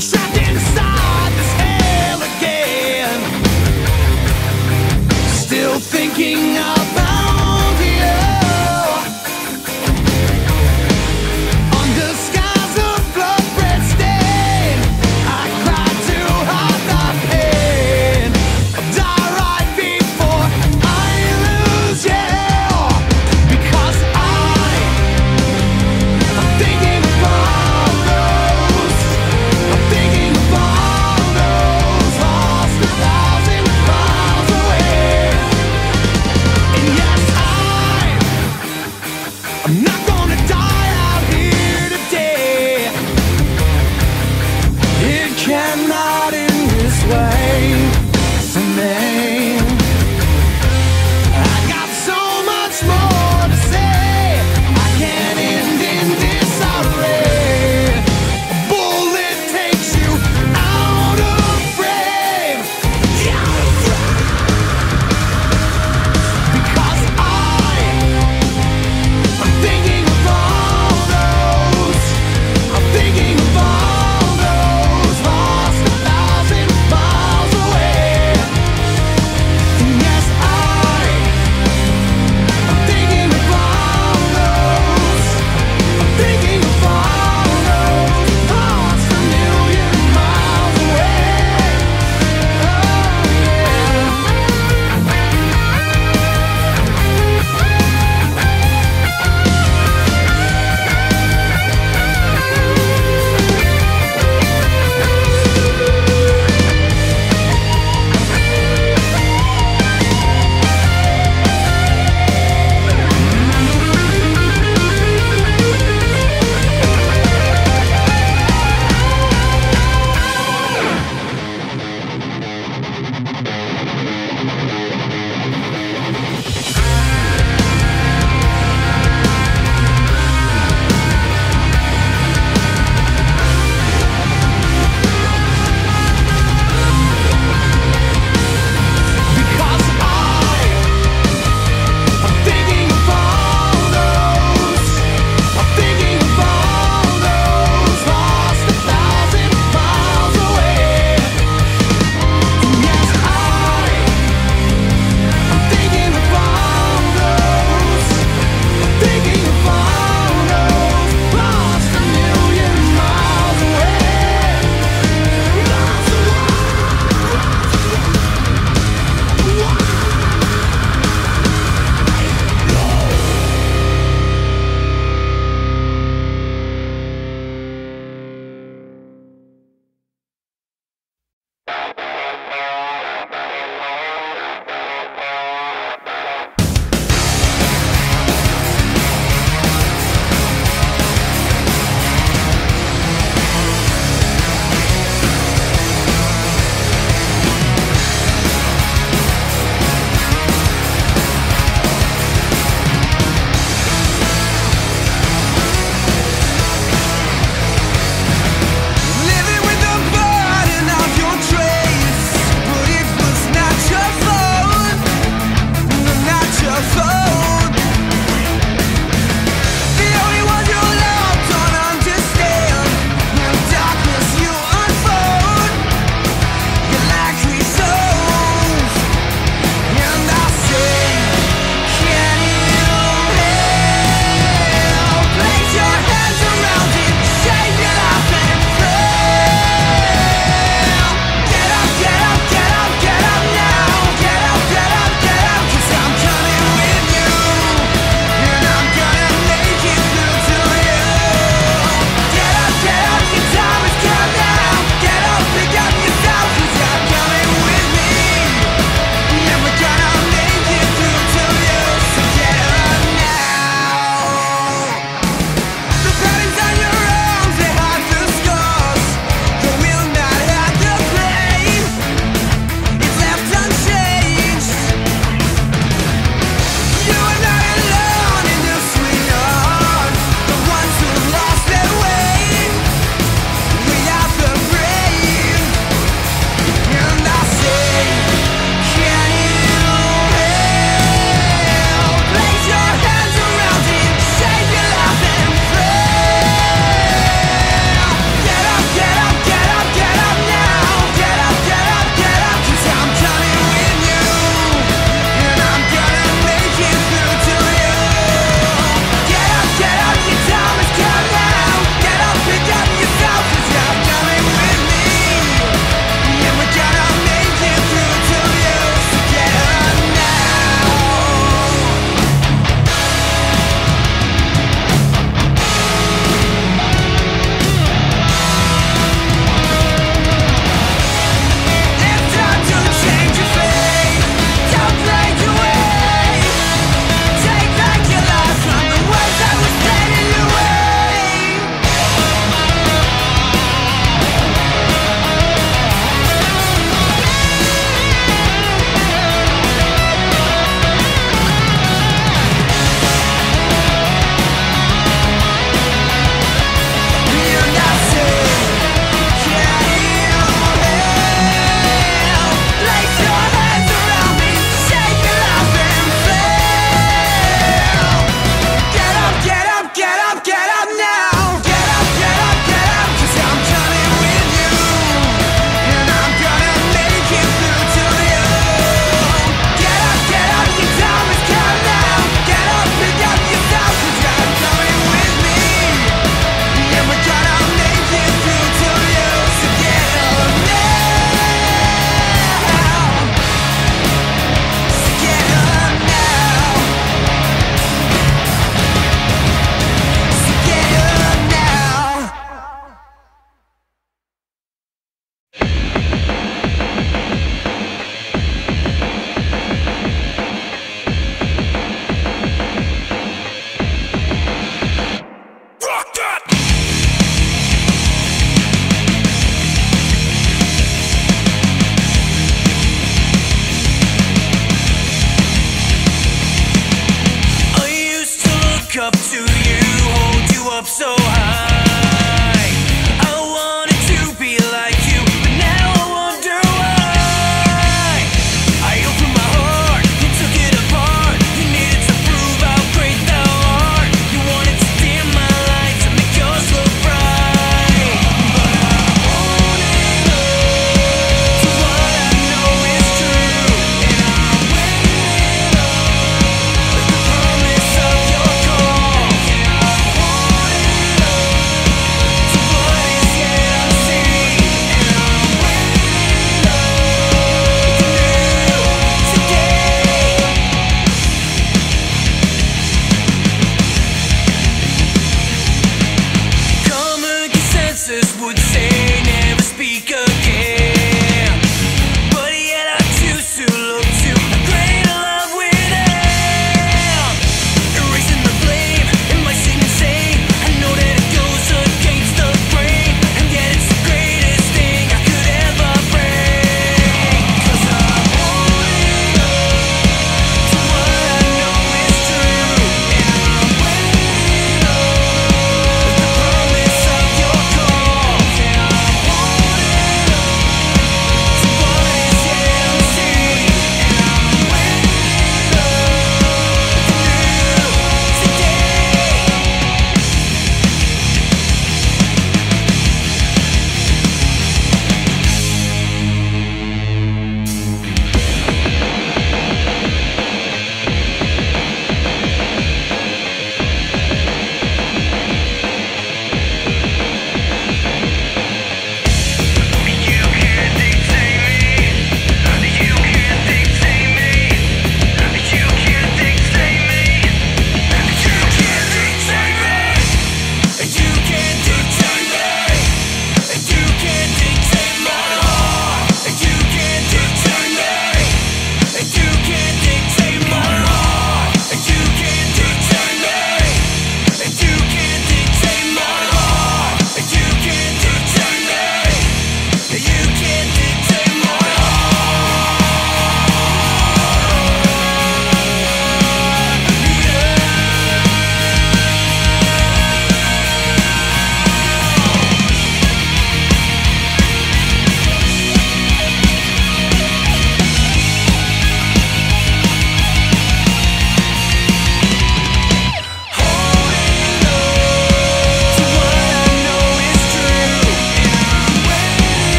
trapped inside this hell again. Still thinking about you. Under skies of blood red stain, I cried to hide the pain. I'll die right before I lose you. Because I'm thinking of all those. I'm thinking of all those lost 1,000 miles away.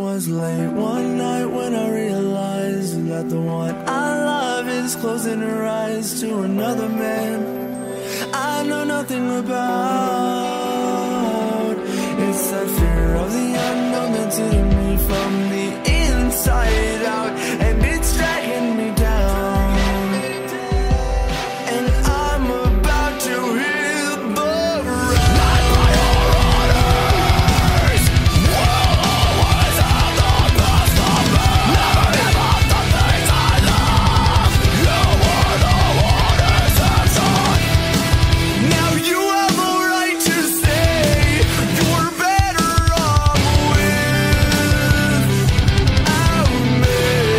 was late one night when I realized that the one I love is closing her eyes to another man I know nothing about. It's that fear of the unknown that's in me from the inside out, and it's dragging me down. And I'm about to hit the ground. Not by your orders. We'll always have the best of me. Never give up the things I love. You were the one exception. Now you have a right to say you're better off without me.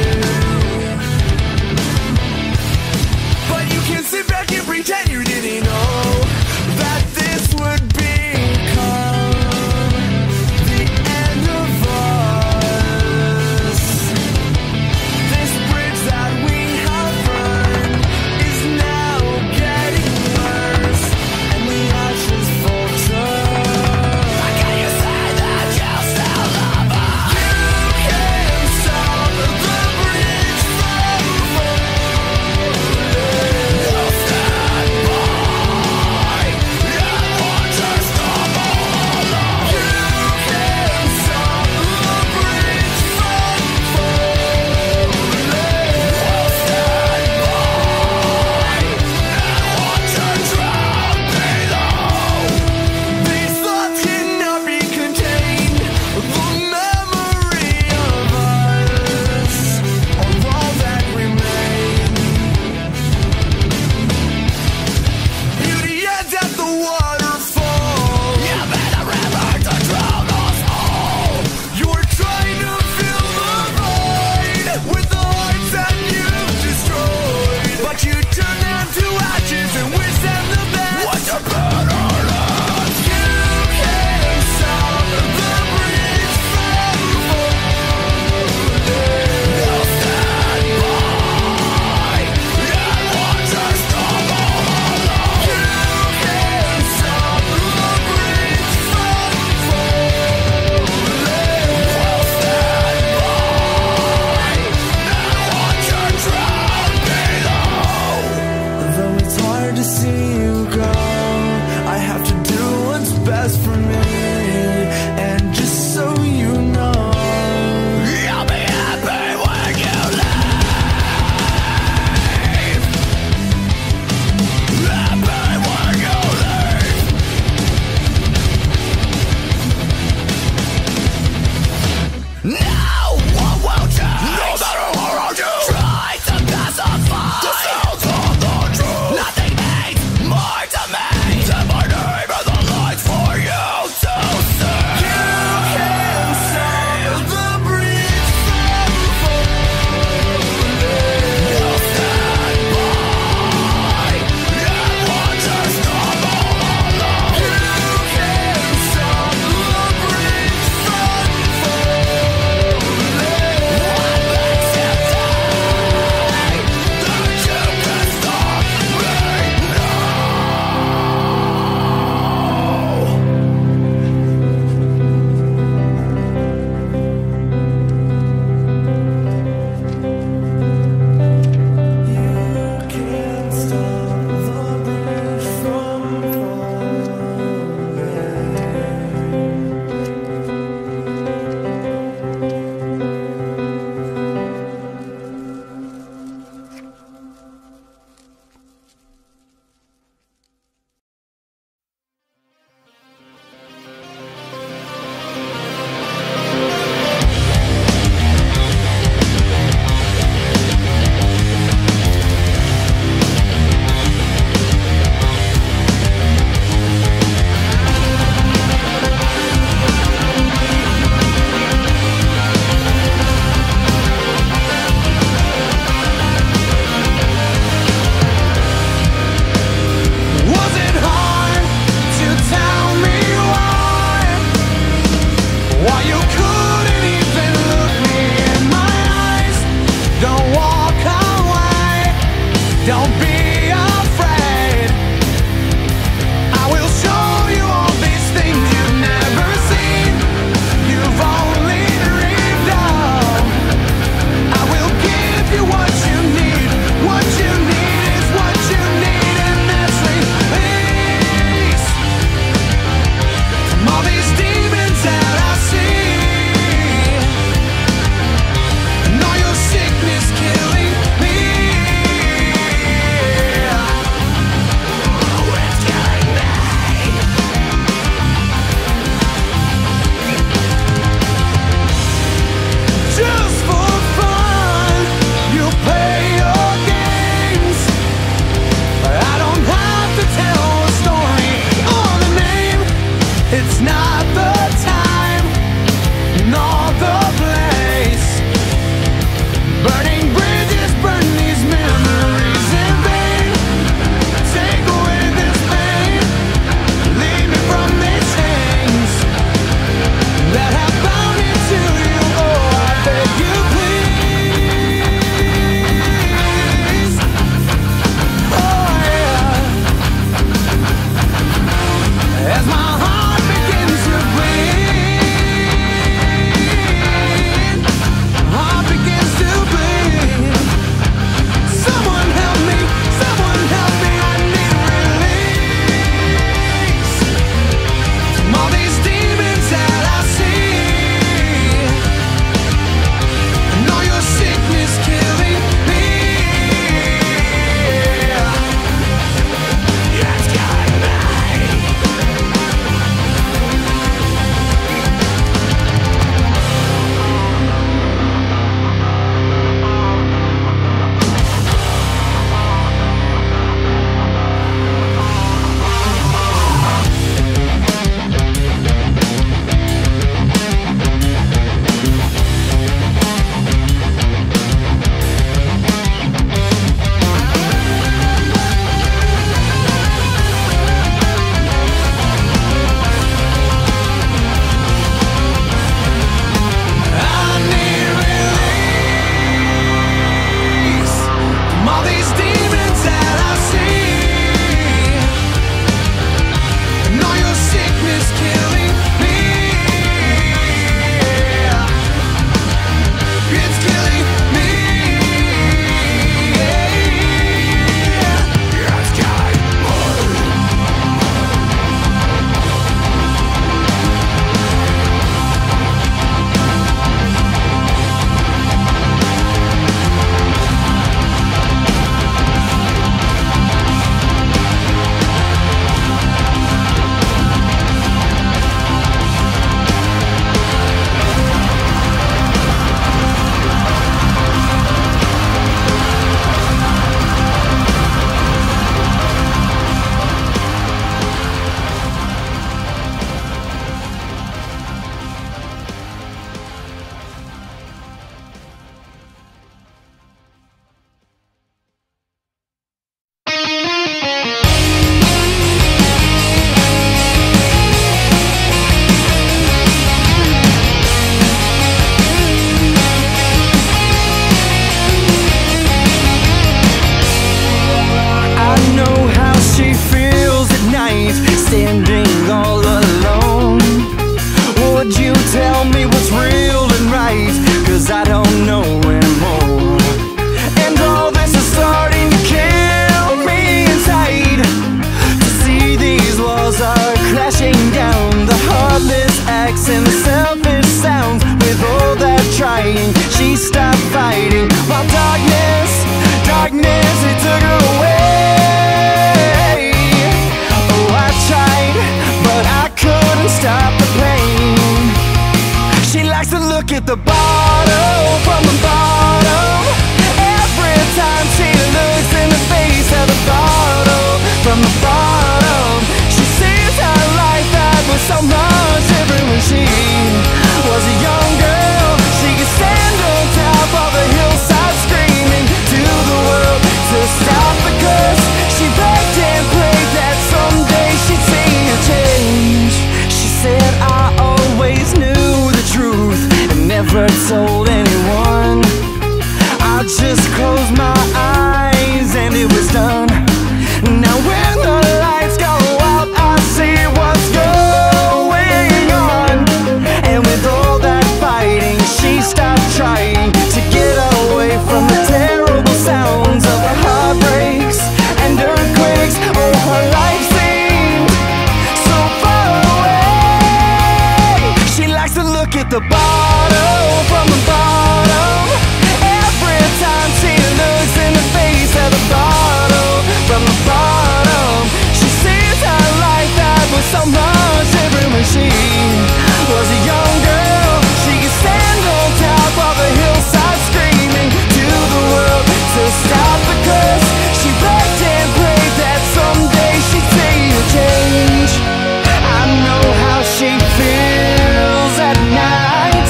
my eyes and it was done. Now when the lights go out, I see what's going on. And with all that fighting, she stopped trying to get away from the terrible sounds of the heartbreaks and earthquakes. Oh, her life seemed so far away. She likes to look at the bottle from the bottom. Every time she looks in the face of the bottle from the bottom, she sees her life that was so much different when she was a young girl. She could stand on top of a hillside screaming to the world to stop the curse. She begged and prayed that someday she'd see a change. I know how she feels at night,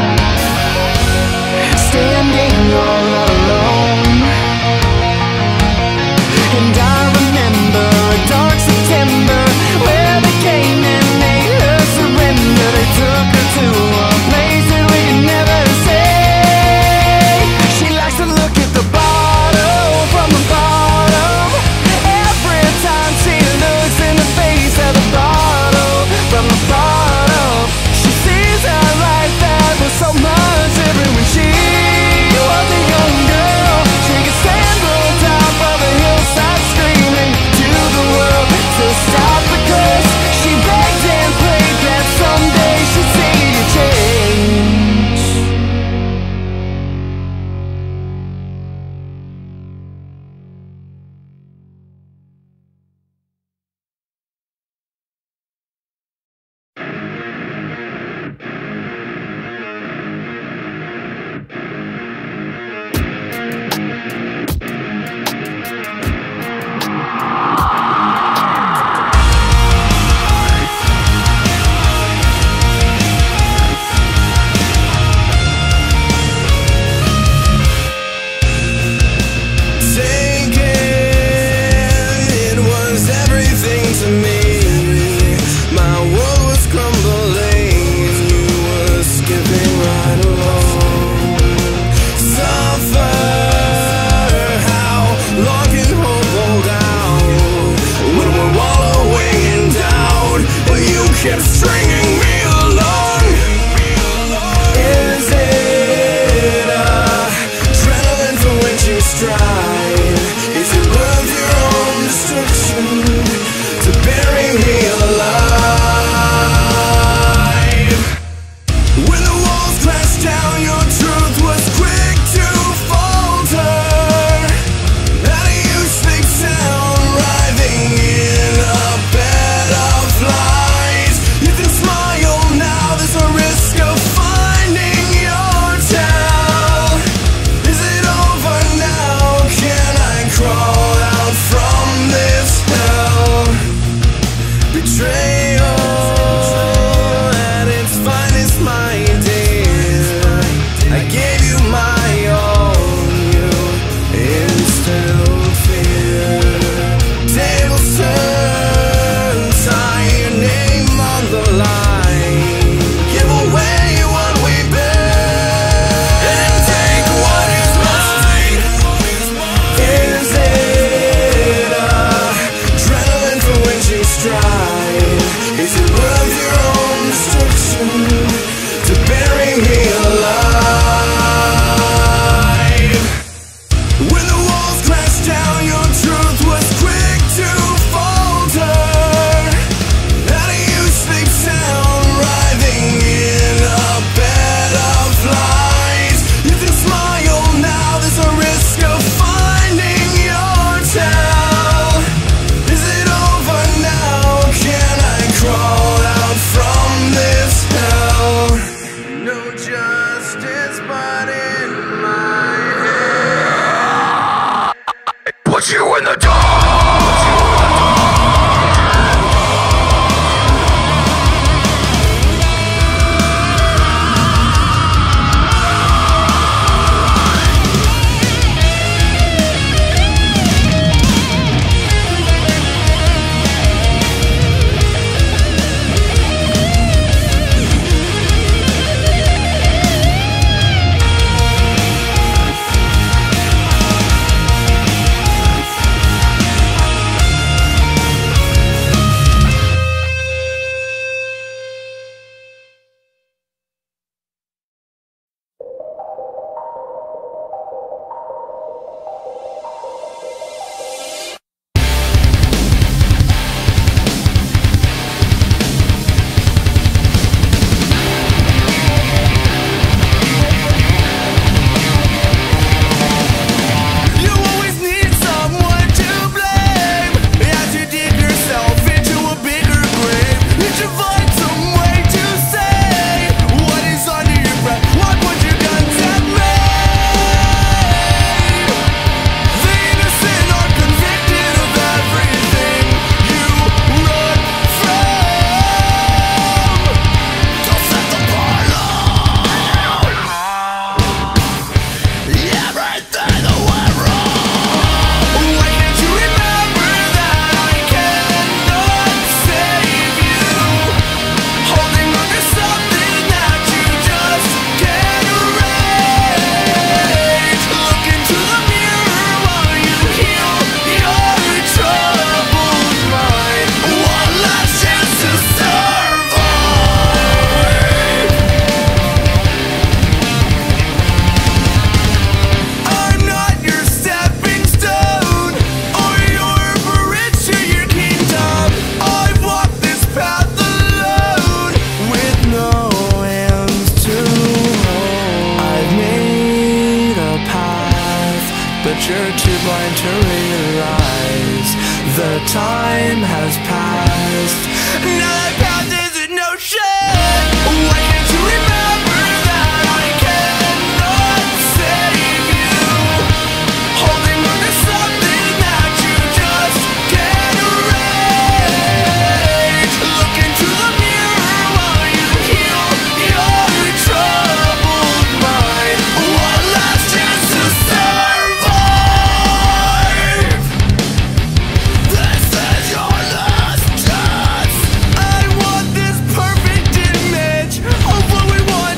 standing all alone. And I remember a dark September where they came and made her surrender. They took her to a place that we could never say. She likes to look at the bottle from the bottom. Every time she looks in the face of the bottle from the bottom, she sees a life that was so much different when she was a young girl. She could stand on top of a hillside screaming to the world to stop the curse. She begged and prayed that someday she'd see a change. It was everything to me. My world was crumbling, you were skipping right along. Suffer, how long can hope hold out when we're wallowing in doubt? But you kept stringing me along. Is it adrenaline for which you strive? Is it worth your own destruction to bury me alive? When the walls crashed down, your truth was quick to falter. How do you speak sound, writhing in a bed of lies? You can smile now, there's a risk of finding your tell. Is it over now? Can I crawl out from this hell? Betrayal at its finest, my dear. I gave you my all, you instilled fear. Tables turn, tie your name on the line. Give away what we bear and take what is mine. Is it adrenaline for which you strive? Is it worth your own destruction to bury me alive? When the walls crashed down, your truth was quick to falter. How do you speak sound, writhing in a bed of lies? You can smile now, there's a risk of finding your tell. Is it over now? Can I crawl out from this hell? No justice but in my head. Put you in the dark. you're too blind to realize the time has passed. Now that path is an ocean. Why can't you remember that I cannot save you? Holding on to something that you just can't erase. Look into the mirror while you heal your troubled mind. One last chance to survive. This is your last chance. I want this perfect image of what we want.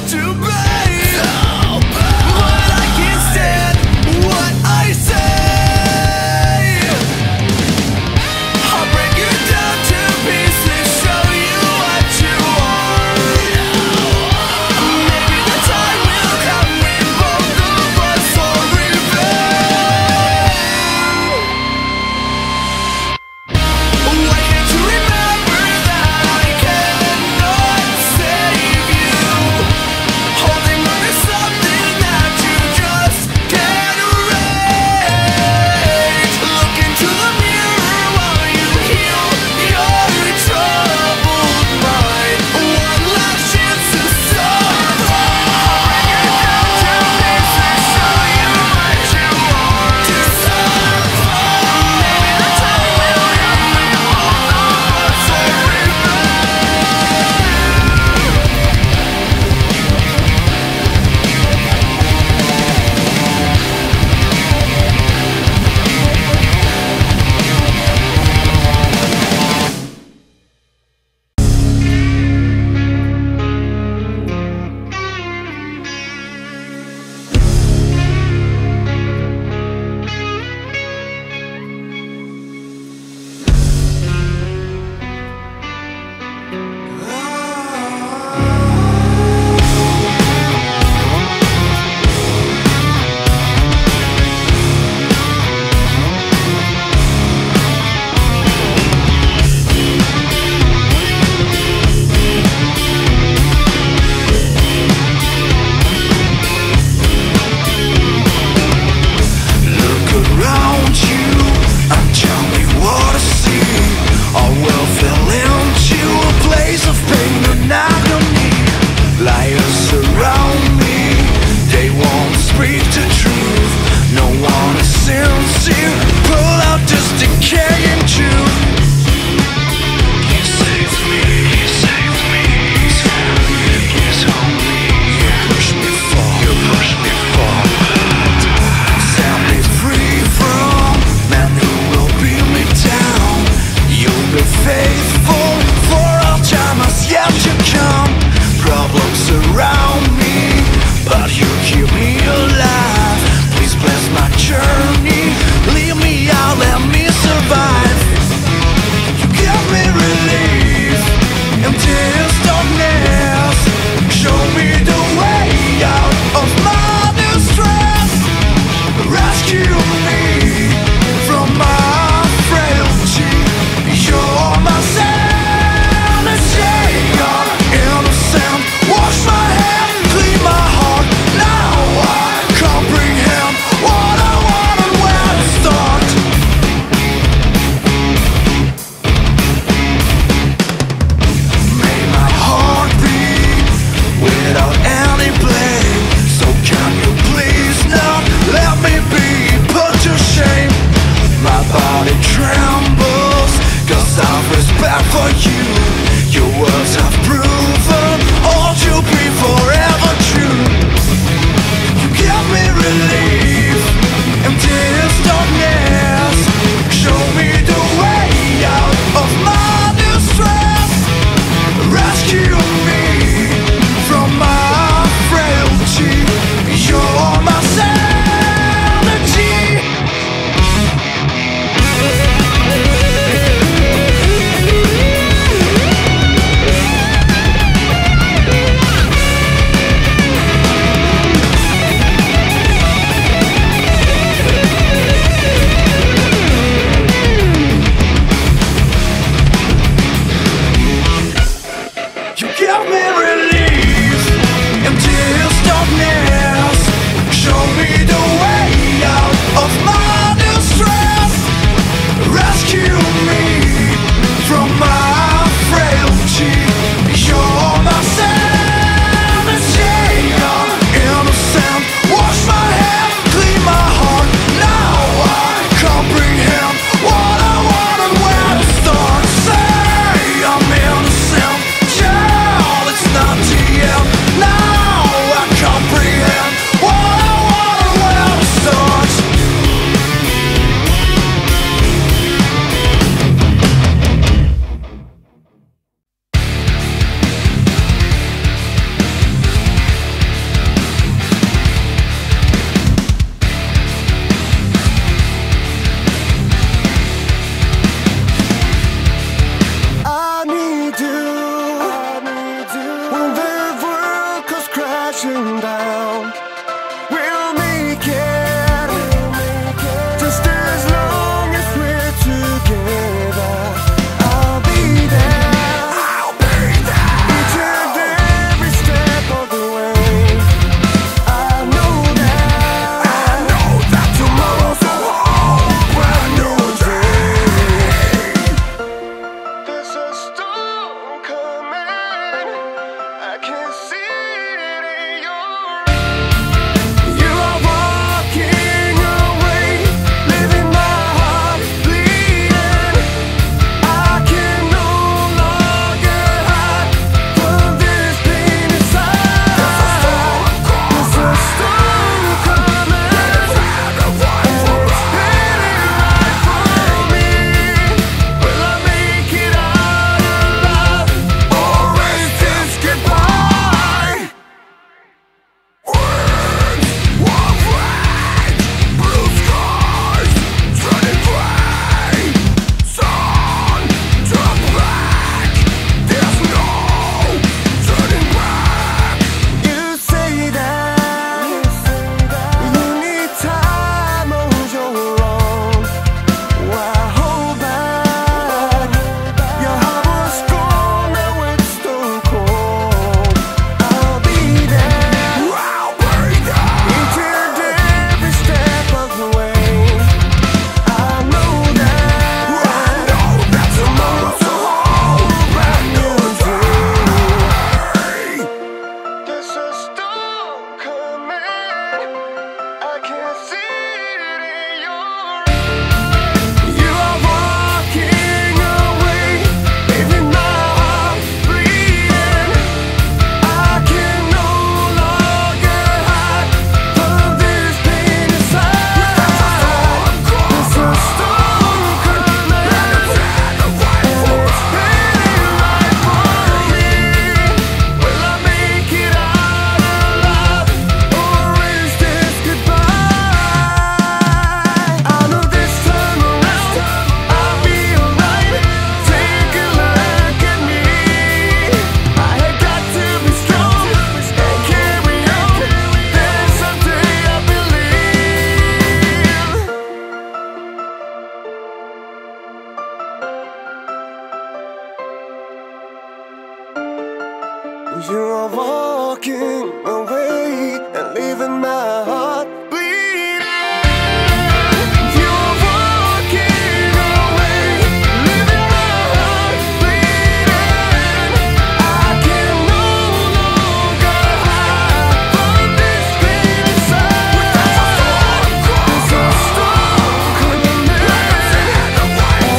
You are walking away and leaving my heart bleeding. You are walking away, leaving my heart bleeding. I can no longer hide from this pain inside. There's a storm coming, and it's heading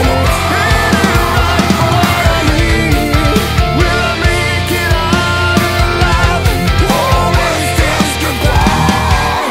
right for me. Will I make it out alive? Always this goodbye.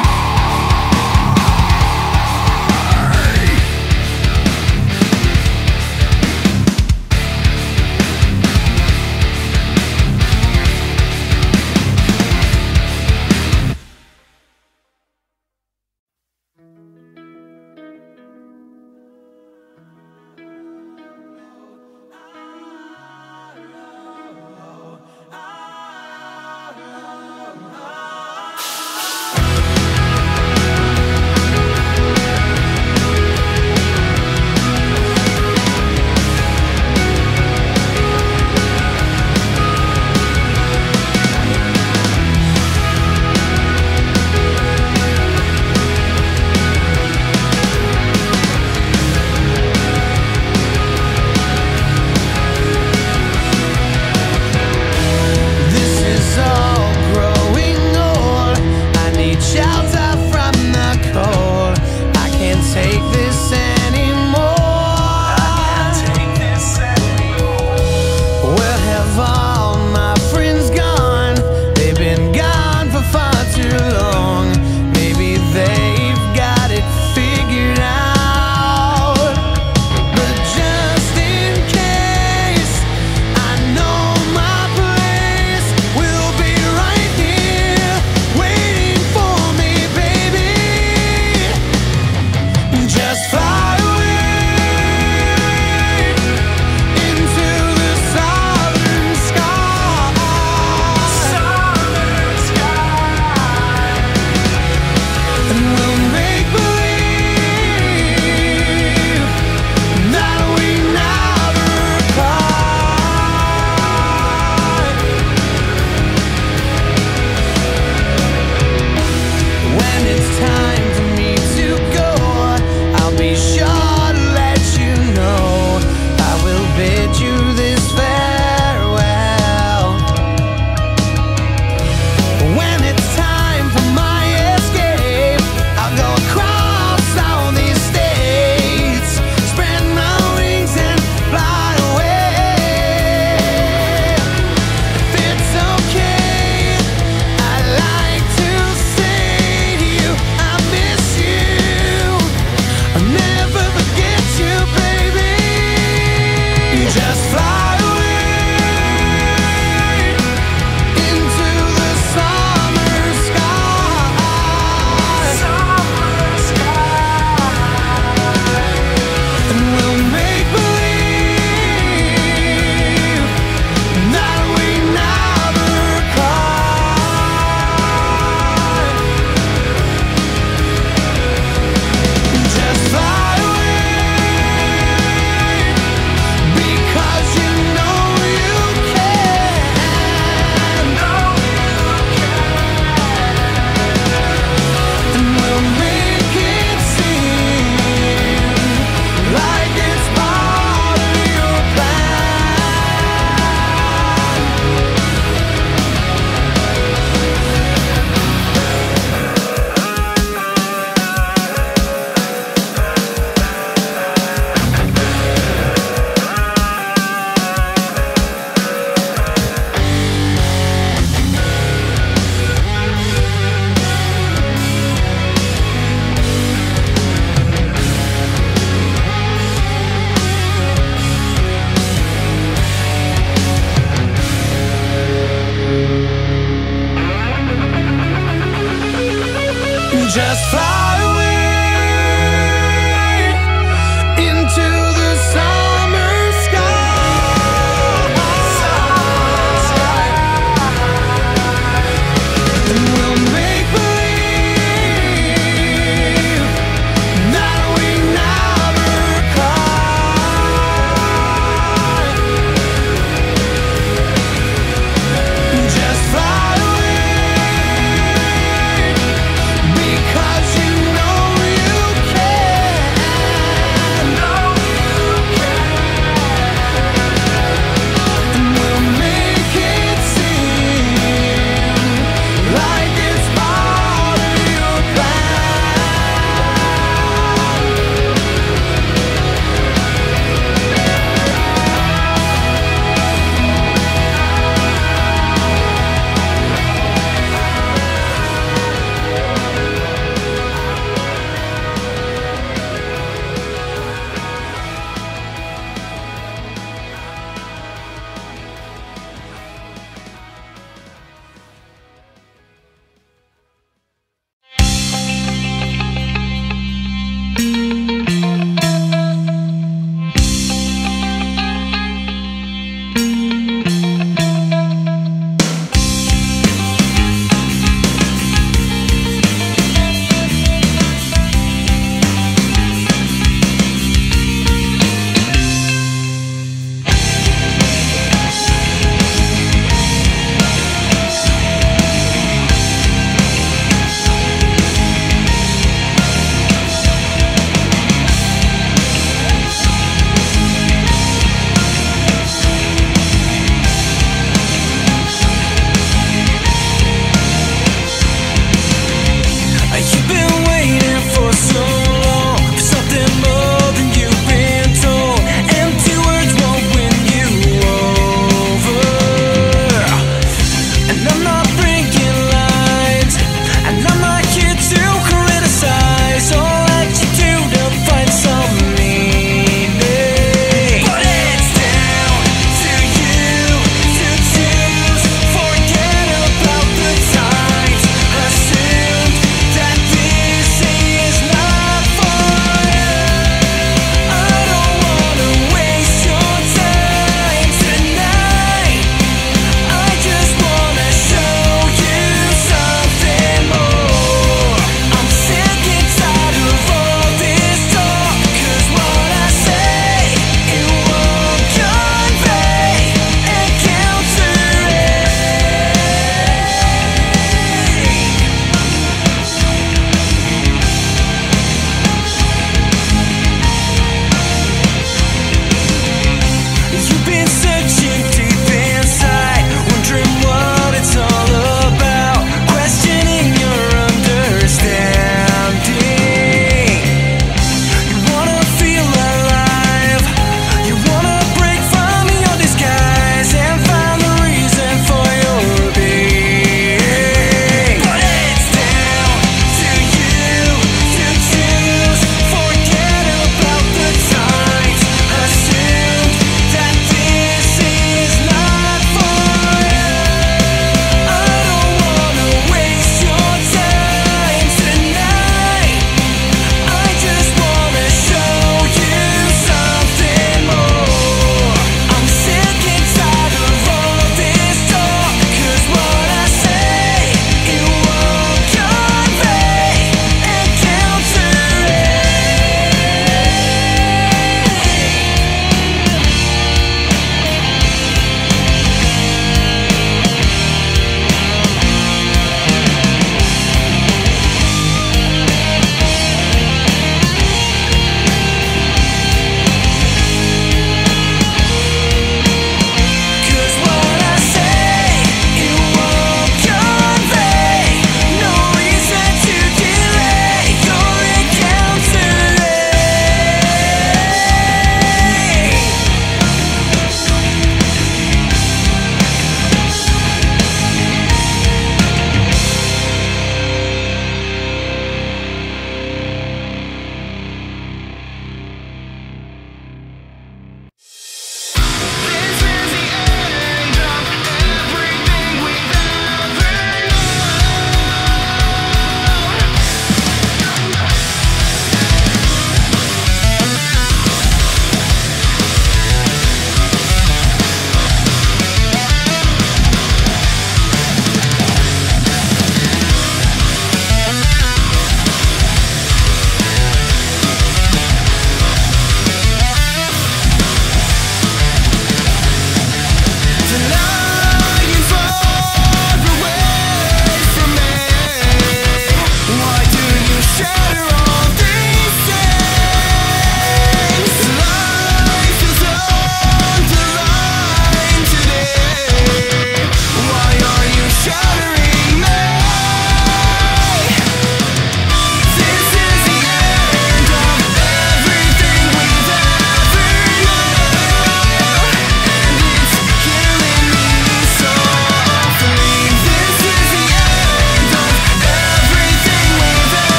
This is all growing old. I need shelter from the cold. I can't take this anymore. Where have all my friends gone? They've been gone for far too long. Maybe they've got it figured out. But just in case, I know my place will be right here, waiting for me, baby. Just fly away into the southern sky. And we'll make believe that we never cried. When it's time for me to go, I'll be sure